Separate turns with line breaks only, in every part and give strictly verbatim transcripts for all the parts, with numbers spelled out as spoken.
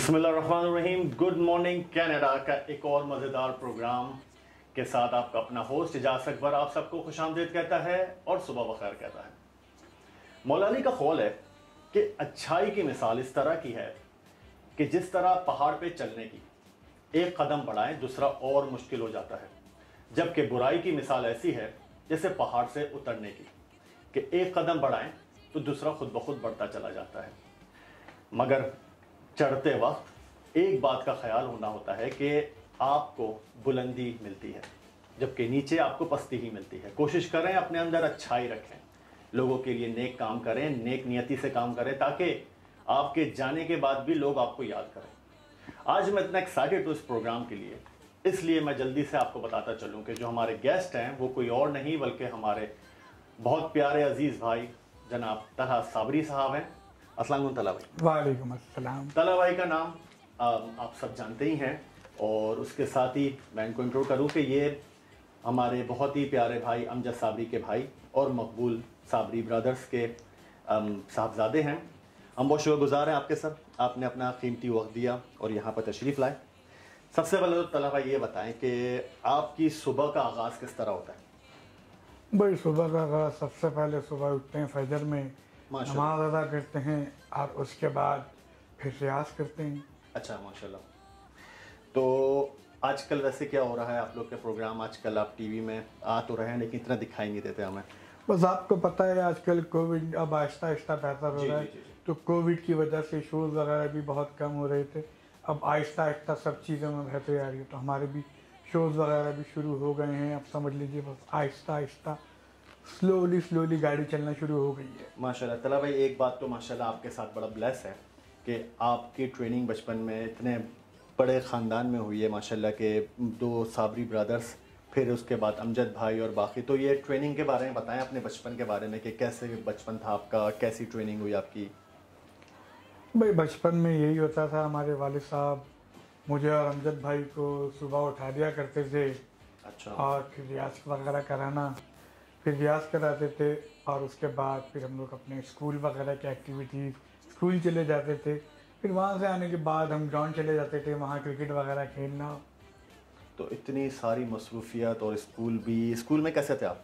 बिस्मिल्लाहिर्रहमानिर्रहीम। Good morning Canada का एक और मज़ेदार प्रोग्राम के साथ आपका अपना होस्ट इजाज़ अकबर आप सबको खुशामदीद कहता है और सुबह बखैर कहता है। मौला अली का कौल है कि अच्छाई की मिसाल इस तरह की है कि जिस तरह पहाड़ पे चलने की एक कदम बढ़ाएं दूसरा और मुश्किल हो जाता है, जबकि बुराई की मिसाल ऐसी है जैसे पहाड़ से उतरने की कि एक कदम बढ़ाएं तो दूसरा खुद ब खुद बढ़ता चला जाता है। मगर चढ़ते वक्त एक बात का ख्याल होना होता है कि आपको बुलंदी मिलती है जबकि नीचे आपको पस्ती ही मिलती है। कोशिश करें अपने अंदर अच्छाई रखें, लोगों के लिए नेक काम करें, नेक नियति से काम करें ताकि आपके जाने के बाद भी लोग आपको याद करें। आज मैं इतना एक्साइटेड हूँ इस प्रोग्राम के लिए, इसलिए मैं जल्दी से आपको बताता चलूँ कि जो हमारे गेस्ट हैं वो कोई और नहीं बल्कि हमारे बहुत प्यारे अजीज़ भाई जनाब तलहा साबरी साहब हैं। अस्सलाम वालेकुम तलहा भाई।
वालेकुम अस्सलाम।
तलहा भाई का नाम आ, आप सब जानते ही हैं और उसके साथ ही मैं इनको इंट्रो करूं कि ये हमारे बहुत ही प्यारे भाई अमजद साबरी के भाई और मकबूल साबरी ब्रदर्स के साहबजादे हैं। हम बहुत शुक्रगुजार हैं आपके सर, आपने अपना कीमती वक्त दिया और यहाँ पर तशरीफ़ लाए। सबसे पहले तो तलहा भाई ये बताएं कि आपकी सुबह का आगाज़ किस तरह होता है?
भाई सुबह का आगाज़ सबसे पहले सुबह उठते हैं, फजर में नमाज अदा करते हैं और उसके बाद फिर रियाज करते हैं। अच्छा
माशाल्लाह। तो आजकल वैसे क्या हो रहा है आप लोग के प्रोग्राम, आजकल आप टीवी में आ तो रहे हैं लेकिन इतना दिखाई नहीं देते हमें।
बस आपको पता है आजकल कोविड अब आहिस्ता आहिस्ता बेहतर हो रहा है, तो कोविड की वजह से शोज़ वगैरह भी बहुत कम हो रहे थे। अब आहिस्ता आहिस्ता सब चीज़ों में बेहतरी आ रही है, तो हमारे भी शोज़ वगैरह भी शुरू हो गए हैं। अब समझ लीजिए बस आहिस्ता आहिस्ता स्लोली स्लोली गाड़ी चलना शुरू हो गई है।
माशाल्लाह। तलहा भाई एक बात तो माशाल्लाह आपके साथ बड़ा ब्लेस है कि आपकी ट्रेनिंग बचपन में इतने बड़े ख़ानदान में हुई है माशाल्लाह के दो साबरी ब्रदर्स, फिर उसके बाद अमजद भाई और बाकी। तो ये ट्रेनिंग के बारे में बताएं, अपने बचपन के बारे में कि कैसे बचपन था आपका, कैसी ट्रेनिंग हुई आपकी?
भाई बचपन में यही होता था, हमारे वालिद साहब मुझे और अमजद भाई को सुबह उठा दिया करते थे।
अच्छा।
और फिर रियाज वगैरह कराना, फिर रियाज कराते थे और उसके बाद फिर हम लोग अपने स्कूल वगैरह की एक्टिविटीज़ स्कूल चले जाते थे। फिर वहाँ से आने के बाद हम ग्राउंड चले जाते थे, वहाँ क्रिकेट वगैरह खेलना।
तो इतनी सारी मसरूफियत और स्कूल भी, स्कूल में कैसे थे आप?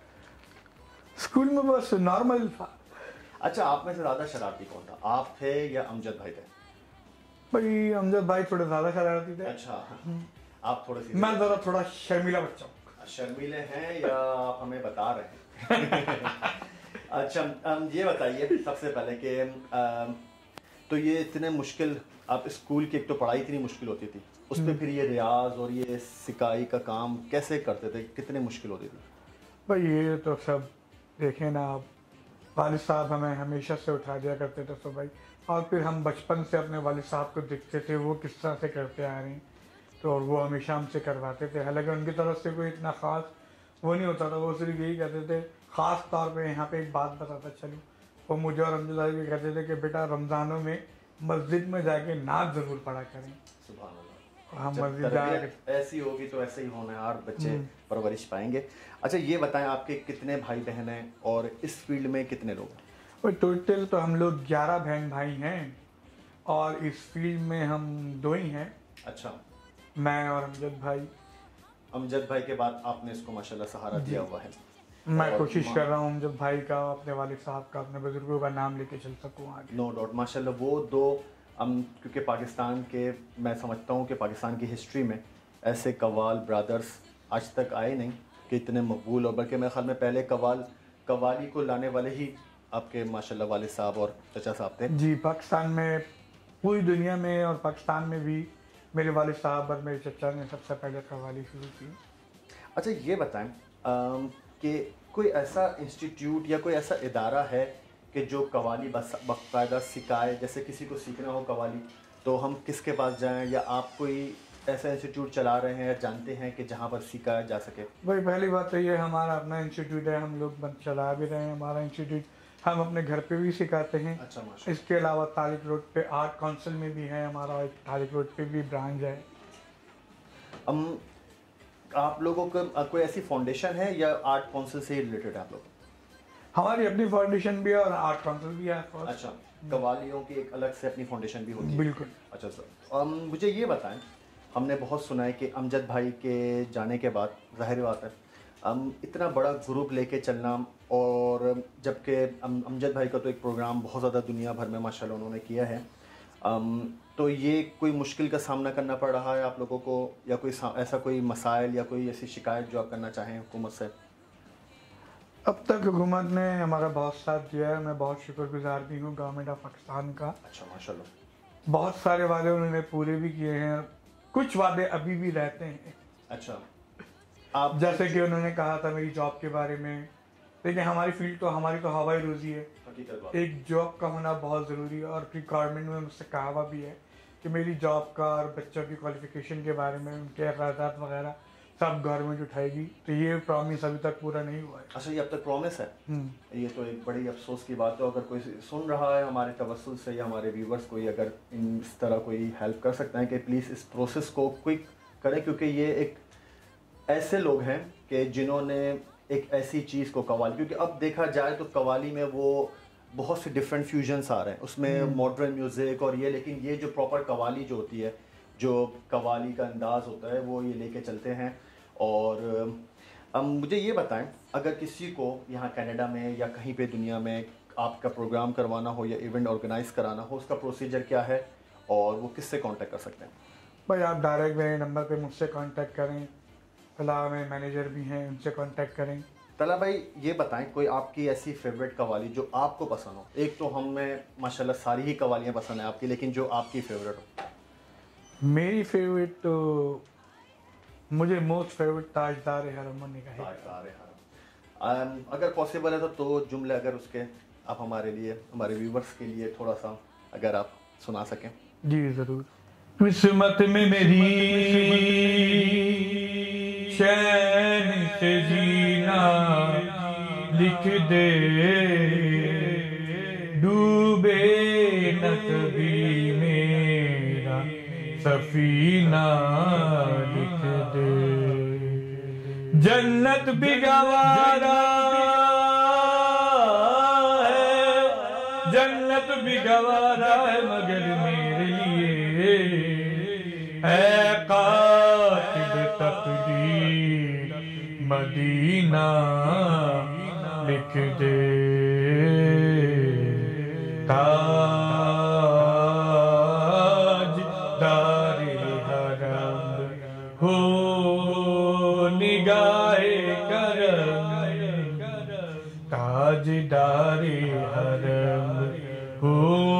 स्कूल में बस नॉर्मल था।
अच्छा, आप में से ज़्यादा शरारती कौन था, आप थे या अमजद भाई थे?
भाई अमजद भाई थोड़े ज़्यादा शरारती थे।
अच्छा, आप थोड़े सी?
मैं ज़रा थोड़ा शर्मीला बच्चा हूँ।
शर्मीले हैं या आप हमें बता रहे हैं? अच्छा, ये बताइए सबसे पहले कि तो ये इतने मुश्किल, आप स्कूल की एक तो पढ़ाई इतनी मुश्किल होती थी, उस पर फिर ये रियाज और ये सिकाई का काम कैसे करते थे, कितने मुश्किल होती थी?
भाई ये तो सब देखें ना आप, वालिद साहब हमें हमेशा से उठा दिया करते थे सुबह, और फिर हम बचपन से अपने वालिद साहब को देखते थे वो किस तरह से करते आ रहे हैं, तो और वो हमेशा हमसे करवाते थे। हालांकि उनकी तरफ से कोई इतना ख़ास वो नहीं होता था, वो सिर्फ यही कहते थे। ख़ास तौर पे यहाँ पे एक बात बताता चलूँ, वो मुझे और अमजद भाई भी कहते थे कि बेटा रमज़ानों में मस्जिद में जाके नात ज़रूर पढ़ा करें।
सुभान अल्लाह।
हम मस्जिद जाके
ऐसी होगी तो ऐसे ही होना यार, बच्चे परवरिश पाएंगे। अच्छा ये बताएं आपके कितने भाई बहन हैं और इस फील्ड में कितने लोग हैं?
और टोटल तो हम लोग ग्यारह बहन भाई हैं और इस फील्ड में हम दो ही हैं।
अच्छा।
मैं और अमजद भाई।
अमजद भाई के बाद आपने इसको माशाल्लाह सहारा दिया हुआ है।
मैं कोशिश कर रहा हूँ अमजद भाई का, अपने वालिद साहब का, अपने बुजुर्गों का नाम लेके चल सकूँ आगे।
नो डाउट माशाल्लाह। वो दो हम क्योंकि पाकिस्तान के, मैं समझता हूँ कि पाकिस्तान की हिस्ट्री में ऐसे कव्वाल ब्रदर्स आज तक आए नहीं कि इतने मकबूल, और बल्कि मेरे ख्याल में पहले कव्वाल कव्वाली को लाने वाले ही आपके माशाल्लाह वालिद साहब और चचा साहब थे।
जी, पाकिस्तान में, पूरी दुनिया में और पाकिस्तान में भी मेरे वालिद साहब और मेरे चचा ने सबसे पहले कव्वाली शुरू की।
अच्छा ये बताएं कि कोई ऐसा इंस्टीट्यूट या कोई ऐसा इदारा है कि जो कव्वाली बाकायदा सिखाए, जैसे किसी को सीखना हो कव्वाली तो हम किसके पास जाएं, या आप कोई ऐसा इंस्टीट्यूट चला रहे हैं या जानते हैं कि जहां पर सिखाया जा सके?
भाई पहली बात तो ये हमारा अपना इंस्टीट्यूट है, हम लोग बंद चला भी रहे हैं हमारा इंस्टीट्यूट, हम अपने घर पे भी सिखाते हैं।
अच्छा माशाल्लाह।
इसके अलावा तारिक रोड पे आर्ट काउंसिल में भी है हमारा, एक तारिक रोड पे भी ब्रांच है।
हम आप लोगों का कोई ऐसी फाउंडेशन है या आर्ट काउंसिल से रिलेटेड आप लोग?
हमारी अपनी फाउंडेशन भी है और आर्ट काउंसिल भी है।
अच्छा, कवालियों की एक अलग से अपनी फाउंडेशन भी होती है।
बिल्कुल।
अच्छा सर, um, मुझे ये बताएं, हमने बहुत सुना है कि अमजद भाई के जाने के बाद ज़ाहिर बात है um, इतना बड़ा ग्रुप लेके चलना, और जबकि अमजद भाई का तो एक प्रोग्राम बहुत ज़्यादा दुनिया भर में माशाल्लाह उन्होंने किया है, um, तो ये कोई मुश्किल का सामना करना पड़ रहा है आप लोगों को, या कोई ऐसा कोई मसाइल या कोई ऐसी शिकायत जो आप करना चाहें हुकूमत से?
अब तक हुकूमत ने हमारा बहुत साथ दिया है, मैं बहुत शुक्रगुजार भी हूँ गवर्नमेंट ऑफ पाकिस्तान का।
अच्छा, माशाल्लाह।
बहुत सारे वादे उन्होंने पूरे भी किए हैं, कुछ वादे अभी भी रहते हैं।
अच्छा, आप
जैसे कि उन्होंने कहा था मेरी जॉब के बारे में, देखिए हमारी फील्ड तो हमारी तो हवाई रोजी है, एक जॉब का होना बहुत ज़रूरी है, और गवर्नमेंट में मुझसे कहा हुआ भी है कि मेरी जॉब का और बच्चों की क्वालिफिकेशन के बारे में उनके अखराजात वगैरह सब गवर्नमेंट उठाएगी, तो ये प्रॉमिस अभी तक पूरा नहीं हुआ है।
अच्छा, ये अब तक प्रॉमिस है? ये तो एक बड़ी अफसोस की बात है। अगर कोई सुन रहा है हमारे तवस्सुल से या हमारे व्यूवर्स कोई अगर इन इस तरह कोई हेल्प कर सकता है कि प्लीज़ इस प्रोसेस को क्विक करें, क्योंकि ये एक ऐसे लोग हैं कि जिन्होंने एक ऐसी चीज़ को कवाली, क्योंकि अब देखा जाए तो कवाली में वो बहुत से डिफरेंट फ्यूजन्स आ रहे हैं, उसमें मॉडर्न म्यूज़िक और ये, लेकिन ये जो प्रॉपर कवाली जो होती है, जो कवाली का अंदाज़ होता है, वो ये लेके चलते हैं। और अब मुझे ये बताएं, अगर किसी को यहाँ कनाडा में या कहीं पे दुनिया में आपका प्रोग्राम करवाना हो या इवेंट ऑर्गेनाइज कराना हो, उसका प्रोसीजर क्या है और वो किससे कांटेक्ट कर सकते हैं?
भाई आप डायरेक्ट मेरे नंबर पे मुझसे कांटेक्ट करें, तला में मैनेजर भी हैं, उनसे कांटेक्ट करें।
तला भाई ये बताएं, कोई आपकी ऐसी फेवरेट कवाली जो आपको पसंद हो? एक तो हमें माशाल्लाह सारी ही कवालियाँ पसंद है आपकी, लेकिन जो आपकी फेवरेट हो?
मेरी फेवरेट तो मुझे मोस्ट फेवरेट ताजदार हरम ने कहा।
ताजदार हरम, अगर पॉसिबल है तो तो जुमले अगर उसके आप हमारे लिए, हमारे व्यूवर्स के लिए थोड़ा सा अगर आप सुना सकें।
जी ज़रूर। किस्मत में मेरी चैन से जीना लिख दे, डूबे न कभी मेरा सफीना लिख दे, जन्नत भी गवारा है, जन्नत भी गवारा है मगर मेरे लिए है कातिब तकदीर मदीना लिख दे, ताज दारे हरम हो निगाहे करम, ताज दारे हरम हो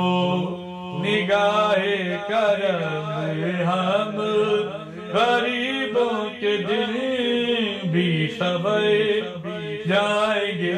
निगाहे करम, हम गरीबों के दिल भी सवर जाएंगे,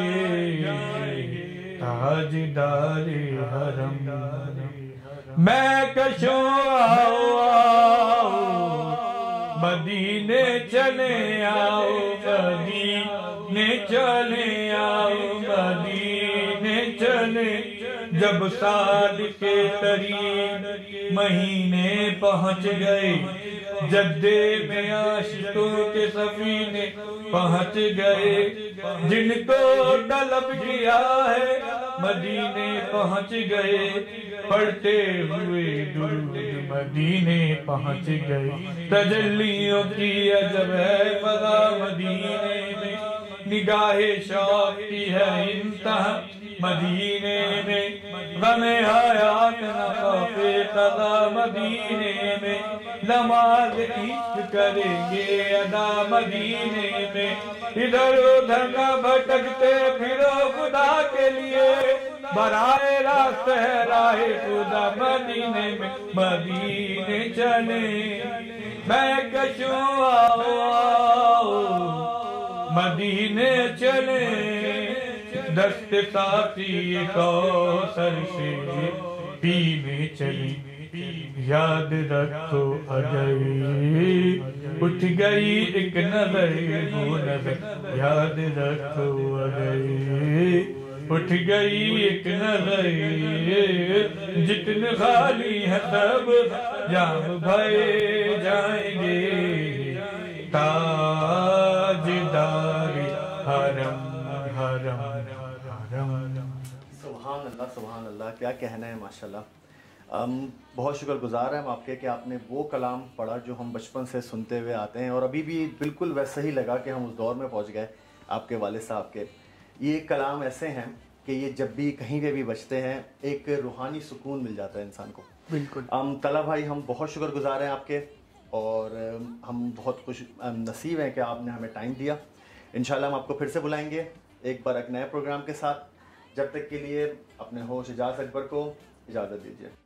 ताजदारे हरम। मैं कशो आओ आओ मदीने चले आओ, मदीने चले आओ, मदीने चले, जब साल के करीब महीने पहुंच गए, जद्दे में आशिकों के सफीने पहुंच गए, जिनको तलब किया है मदीने पहुंच गए, पढ़ते हुए दुरूद मदीने पहुंच गए, तजल्लियों की अजब है फज़ा मदीने में, निगाहे शौक की है इंतहा मदीने में, गमे हयात न खौफे क़ज़ा मदीने में, नमाज इश्क करेंगे अदा मदीने में, इधर उधर न भटकते फिरो खुदा के लिए, बराए रास्त है राहे खुदा मदीने में, मदीने चले मैं कशूं आओ आओ मदीने चले, दस्त साथी कौसर से पीने चले, याद रखो अगर उठ गई एक नजर वो नजर, याद रखो अगर उठ गई एक नजर, जितने खाली है सब जाम भरे जाएंगे, ताजदार हरम हरम हरम।
सुभान अल्लाह, सुभान अल्लाह, क्या कहना है माशाल्लाह। हम बहुत शुक्रगुजार हैं हम आपके कि आपने वो कलाम पढ़ा जो हम बचपन से सुनते हुए आते हैं और अभी भी बिल्कुल वैसा ही लगा कि हम उस दौर में पहुंच गए आपके वालिद साहब के। ये कलाम ऐसे हैं कि ये जब भी कहीं पे भी बजते हैं एक रूहानी सुकून मिल जाता है इंसान को।
बिल्कुल।
हम तला भाई, हम बहुत शुक्रगुजार हैं आपके और हम बहुत खुश नसीब हैं कि आपने हमें टाइम दिया। इंशाल्लाह हम आपको फिर से बुलाएंगे एक बार एक नए प्रोग्राम के साथ। जब तक के लिए अपने होस्ट इजाज़ अकबर को इजाज़त दीजिए।